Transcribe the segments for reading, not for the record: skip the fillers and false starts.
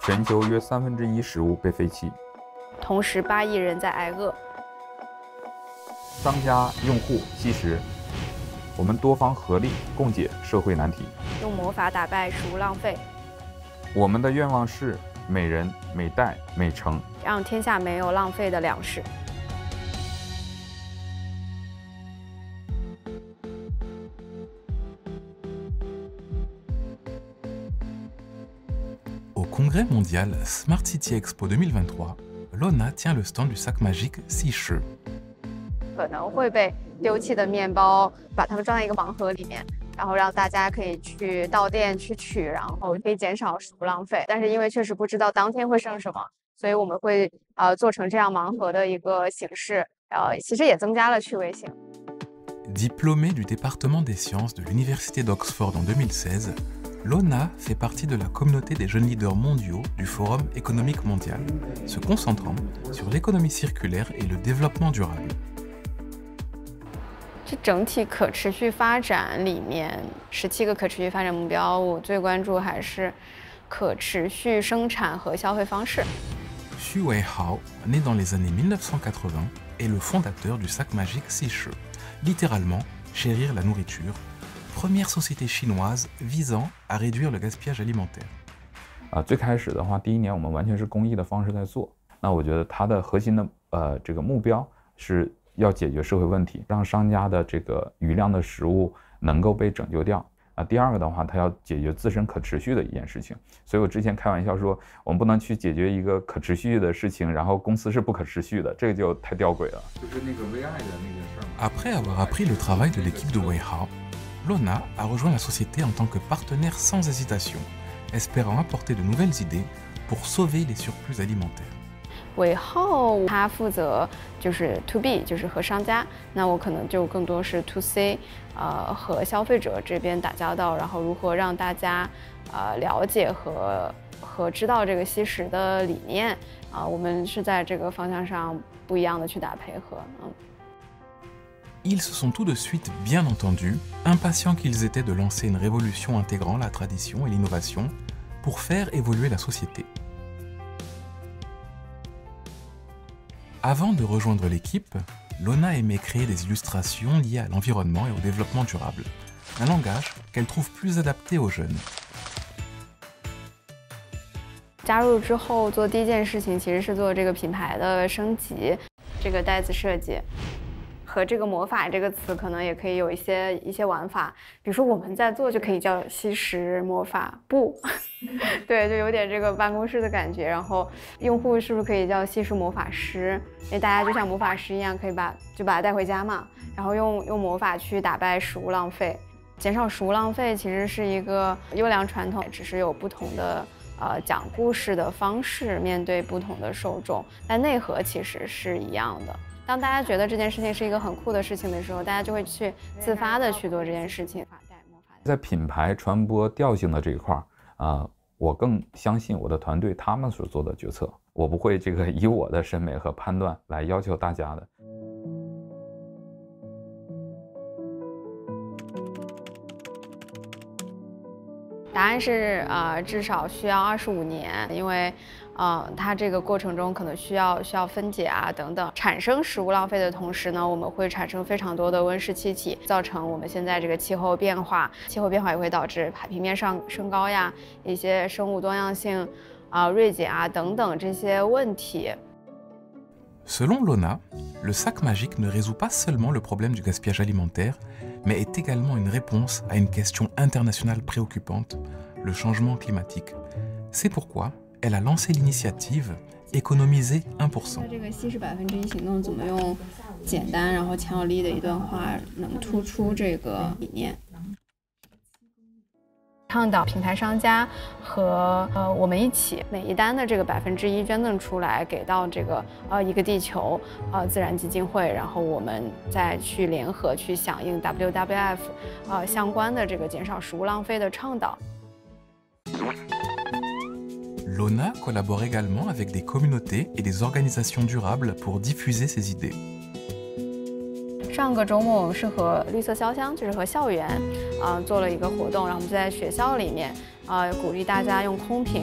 全球约1/3食物被废弃， 同时8亿人在挨饿。 商家、用户惜食，我们多方合力共解社会难题， 用魔法打败食物浪费。 我们的愿望是每人、每代、每城， 让天下没有浪费的粮食。 Au Congrès mondial Smart City Expo 2023, Lona tient le stand du sac magique Siche. 可能会被丢弃的面包，把它们装在一个盲盒里面，然后让大家可以去到店去取，然后可以减少食物浪费。但是因为确实不知道当天会剩什么，所以我们会做成这样盲盒的一个形式，其实也增加了趣味性。 Diplômée du département des sciences de l'Université d'Oxford en 2016, Lona fait partie de la communauté des jeunes leaders mondiaux du Forum économique mondial, se concentrant sur l'économie circulaire et le développement durable. 这整体可持续发展里面，17个可持续发展目标，我最关注还是可持续生产和消费方式。 Xu Weihao, né dans les années 1980, est le fondateur du sac magique Siche, littéralement chérir la nourriture, première société chinoise visant à réduire le gaspillage alimentaire. 最开始的话，第1年我们完全是公益的方式在做。那我觉得它的核心的这个目标是要解决社会问题，让商家的这个余量的食物能够被拯救掉。第2个的话，它要解决自身可持续的一件事情。所以我之前开玩笑说，我们不能去解决一个可持续的事情，然后公司是不可持续的，这个就太吊诡了。就是那个微爱的那件事嘛。 Après avoir appris le travail de l'équipe de Weihao, Lona a rejoint la société en tant que partenaire sans hésitation, espérant apporter de nouvelles idées pour sauver les surplus alimentaires. 尾号他负责就是 to B， 就是和商家，那我可能就更多是 to C， 和消费者这边打交道，然后如何让大家了解和知道这个惜食的理念我们是在这个方向上不一样的去打配合。 Ils se sont tout de suite bien entendus, impatients qu'ils étaient de lancer une révolution intégrant la tradition et l'innovation pour faire évoluer la société. Avant de rejoindre l'équipe, Lona aimait créer des illustrations liées à l'environnement et au développement durable, un langage qu'elle trouve plus adapté aux jeunes. 加入之后做第一件事情其实是做这个品牌的升级，这个袋子设计和这个魔法这个词可能也可以有一些玩法，比如说我们在做就可以叫惜食魔法布对，就有点这个办公室的感觉。然后用户是不是可以叫惜食魔法师，因为大家就像魔法师一样可以把它带回家嘛，然后用魔法去打败食物浪费。减少食物浪费其实是一个优良传统，只是有不同的讲故事的方式面对不同的受众，但内核其实是一样的。当大家觉得这件事情是一个很酷的事情的时候，大家就会去自发的去做这件事情。 在品牌传播调性的这一块我更相信我的团队他们所做的决策，我不会这个以我的审美和判断来要求大家的。 答案是至少需要25年，因为它这个过程中可能需要分解等等，产生食物浪费的同时呢，我们会产生非常多的温室气体，造成我们现在这个气候变化。气候变化也会导致海平面升高呀，一些生物多样性锐减等等这些问题。 Selon Lona, le sac magique ne résout pas seulement le problème du gaspillage alimentaire, mais est également une réponse à une question internationale préoccupante, le changement climatique. C'est pourquoi elle a lancé l'initiative Économiser 1%. 这个稀释1%行动怎么用简单然后强有力的一段话能突出这个理念？倡导品牌商家和我们一起，每一单的这个1%捐赠出来，给到这个一个地球自然基金会，然后我们再去联合去响应 WWF 相关的这个减少食物浪费的倡导。 Lona collabore également avec des communautés et des organisations durables pour diffuser ses idées. 上个周末我们是和绿色潇湘，就是和校园做了一个活动，然后我们就在学校里面鼓励大家用空瓶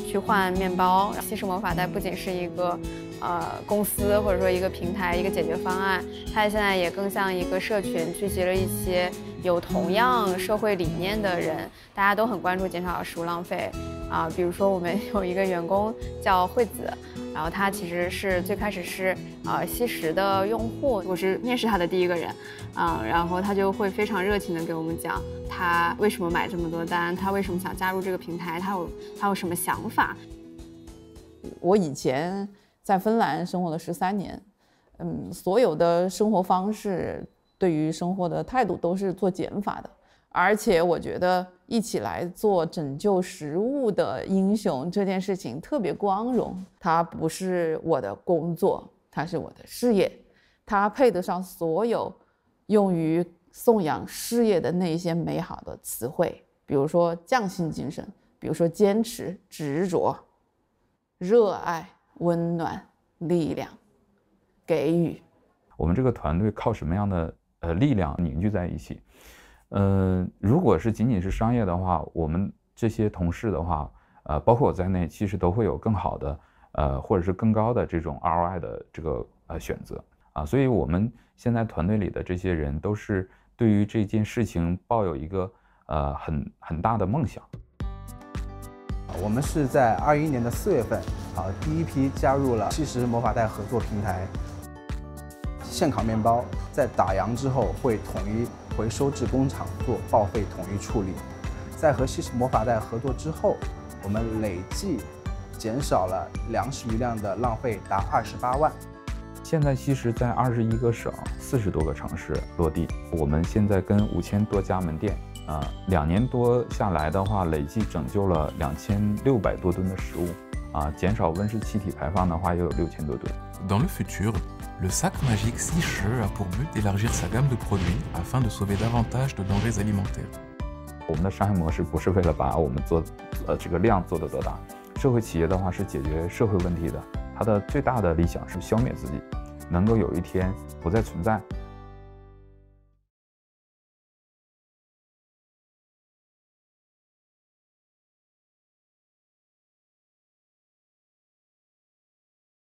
去换面包。西式魔法袋不仅是一个公司或者说一个平台一个解决方案，它现在也更像一个社群，聚集了一些有同样社会理念的人，大家都很关注减少食物浪费比如说我们有一个员工叫惠子，然后他其实是最开始是西食的用户，我是面试他的第一个人然后他就会非常热情的给我们讲他为什么买这么多单，他为什么想加入这个平台，他有什么想法。 我以前在芬兰生活了13年，所有的生活方式对于生活的态度都是做减法的，而且我觉得一起来做拯救食物的英雄这件事情特别光荣，它不是我的工作，它是我的事业，它配得上所有用于颂扬事业的那些美好的词汇，比如说匠心精神，比如说坚持、执着、热爱、温暖、力量、给予。 我们这个团队靠什么样的力量凝聚在一起？如果是仅仅是商业的话，我们这些同事的话，包括我在内，其实都会有更好的或者是更高的这种 ROI 的这个选择所以我们现在团队里的这些人都是对于这件事情抱有一个很大的梦想。 我们是在21年的4月份第一批加入了西食魔法袋合作平台。现烤面包在打烊之后会统一回收至工厂做报废统一处理。在和西食魔法袋合作之后，我们累计减少了粮食余量的浪费达28万。 现在西食在21个省、40多个城市落地，我们现在跟5000多家门店2年多下来的话，累计拯救了2600多吨的食物减少温室气体排放的话也有6000多吨。 Dans le futur, le sac magique Siche a pour but d'élargir sa gamme de produits afin de sauver davantage de denrées alimentaires. 我们的商业模式不是为了把我们这个量做得多大，社会企业的话是解决社会问题的，它的最大的理想是消灭自己，能够有一天不再存在。